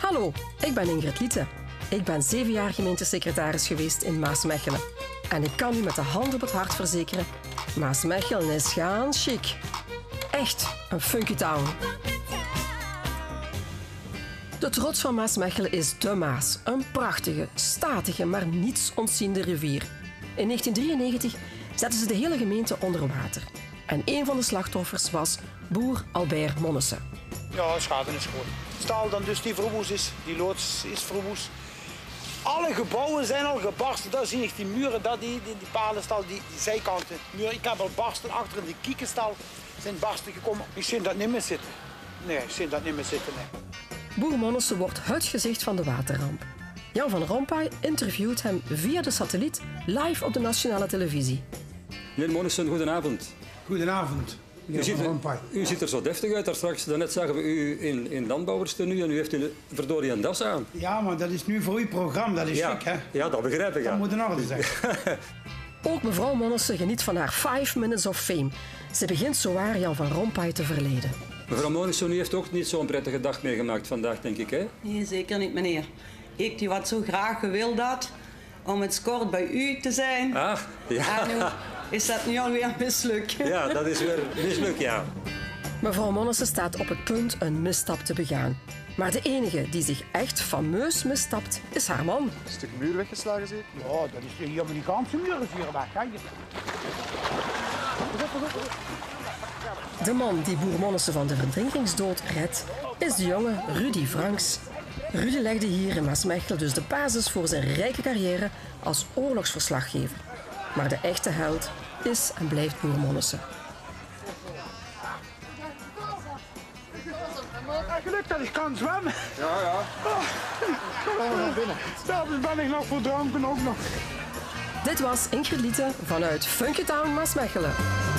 Hallo, ik ben Ingrid Liete. Ik ben 7 jaar gemeentesecretaris geweest in Maasmechelen. En ik kan u met de hand op het hart verzekeren, Maasmechelen is gaan chic. Echt een funky town. De trots van Maasmechelen is de Maas. Een prachtige, statige, maar niets ontziende rivier. In 1993 zetten ze de hele gemeente onder water. En een van de slachtoffers was boer Albert Monnissen. Ja, schade is groot. Staal dan dus die verwoest is, die loods is verwoest. Alle gebouwen zijn al gebarsten. Daar zie ik die muren, die palenstal, die zijkanten. Muren. Ik heb al barsten achter in die kiekenstal zijn barsten gekomen. Ik zie dat niet meer zitten. Nee, ik zie dat niet meer zitten. Nee. Boer Monnissen wordt het gezicht van de waterramp. Jan van Rompuy interviewt hem via de satelliet live op de nationale televisie. Meneer Monnissen, goedenavond. Goedenavond. U ziet er zo deftig uit. Daarnet zagen we u in landbouwerstenu en u heeft verdorie een das aan. Ja, maar dat is nu voor uw programma, dat is chic, hè? Ja, dat begrijp ik. Dat moet in orde zijn. Ook mevrouw Monnissen geniet van haar 5 minutes of fame. Ze begint zowaar Jan van Rompuy te verleden. Mevrouw Monnissen, u heeft ook niet zo'n prettige dag meegemaakt vandaag, denk ik, hè? Nee, zeker niet, meneer. Ik die wat zo graag gewild had om het kort bij u te zijn. Ah, ja. En nu is dat nu alweer mislukt. Ja, dat is weer mislukt, ja. Mevrouw Monnissen staat op het punt een misstap te begaan. Maar de enige die zich echt fameus misstapt, is haar man. Een stuk muur weggeslagen, zeker? Ja, dat is die Amerikaanse muur is hier weg. Hè? De man die boer Monnissen van de verdrinkingsdood redt, is de jonge Rudy Franks. Rudy legde hier in Maasmechelen dus de basis voor zijn rijke carrière als oorlogsverslaggever. Maar de echte held is en blijft boer Monnissen. Geluk dat ik kan zwemmen. Ja. Kom maar naar binnen. Daar ben ik nog verdronken ook nog. Dit was Ingrid Liete vanuit Funky Town Maasmechelen.